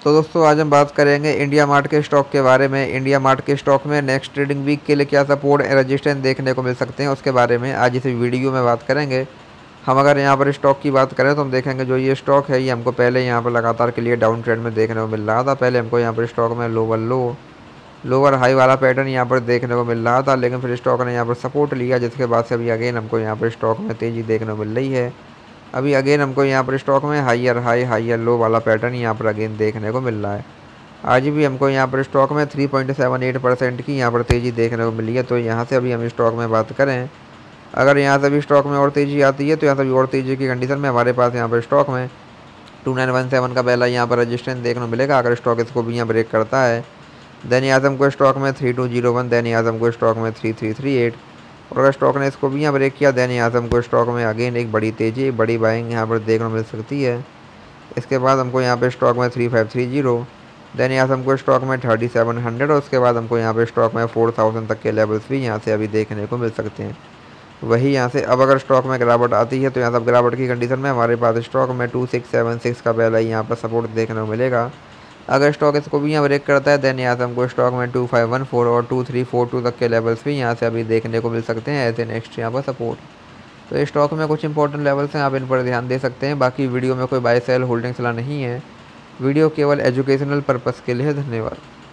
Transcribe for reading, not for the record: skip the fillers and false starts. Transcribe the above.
तो दोस्तों आज हम बात करेंगे इंडिया मार्ट के स्टॉक के बारे में। इंडिया मार्ट के स्टॉक में नेक्स्ट ट्रेडिंग वीक के लिए क्या सपोर्ट रेजिस्टेंस देखने को मिल सकते हैं उसके बारे में आज इस वीडियो में बात करेंगे। हम अगर यहाँ पर स्टॉक की बात करें तो हम देखेंगे जो ये स्टॉक है ये हमको पहले यहाँ पर लगातार के लिए डाउन ट्रेंड में देखने को मिल रहा था। पहले हमको यहाँ पर स्टॉक में लोअर हाई वाला पैटर्न यहाँ पर देखने को मिल रहा था, लेकिन फिर स्टॉक ने यहाँ पर सपोर्ट लिया, जिसके बाद से अभी अगेन हमको यहाँ पर स्टॉक में तेज़ी देखने को मिल रही है। अभी अगेन हमको यहाँ पर स्टॉक में हाइयर हाई हाइयर लो वाला पैटर्न यहाँ पर अगेन देखने को मिल रहा है। आज भी हमको यहाँ पर स्टॉक में 3.78% की यहाँ पर तेज़ी देखने को मिली है। तो यहाँ से अभी हम स्टॉक में बात करें, अगर यहाँ से भी स्टॉक में और तेज़ी आती है तो यहाँ से भी और तेज़ी की कंडीशन में हमारे पास यहाँ पर स्टॉक में 2917 का पहला यहाँ पर रजिस्टेंस देखने को मिलेगा। अगर स्टॉक इसको भी यहाँ ब्रेक करता है देन यहाँ से हमको स्टॉक में 3201, देन यहाँ से हमको स्टॉक में 3338, और अगर स्टॉक ने इसको भी यहाँ ब्रेक किया देन यहाँ से हमको स्टॉक में अगेन एक बड़ी तेज़ी बड़ी बाइंग यहाँ पर देखने को मिल सकती है। इसके बाद हमको यहाँ पे स्टॉक में 3530, देन यहाँ से हमको स्टॉक में 3700, और उसके बाद हमको यहाँ पे स्टॉक में 4000 तक के लेवल्स भी यहाँ से अभी देखने को मिल सकते हैं। वही यहाँ से अब अगर स्टॉक में गिरावट आती है तो यहाँ से गिरावट की कंडीशन में हमारे पास स्टॉक में 2676 का पहला यहाँ पर सपोर्ट देखने को मिलेगा। अगर स्टॉक इसको भी यहाँ ब्रेक करता है देन यहाँ से हमको स्टॉक में 2514 और 2342 तक के लेवल्स भी यहाँ से अभी देखने को मिल सकते हैं ऐसे नेक्स्ट यहाँ पर सपोर्ट। तो स्टॉक में कुछ इंपॉर्टेंट लेवल्स हैं, आप इन पर ध्यान दे सकते हैं। बाकी वीडियो में कोई बाय सेल होल्डिंग सलाह नहीं है, वीडियो केवल एजुकेशनल पर्पज़ के लिए है। धन्यवाद।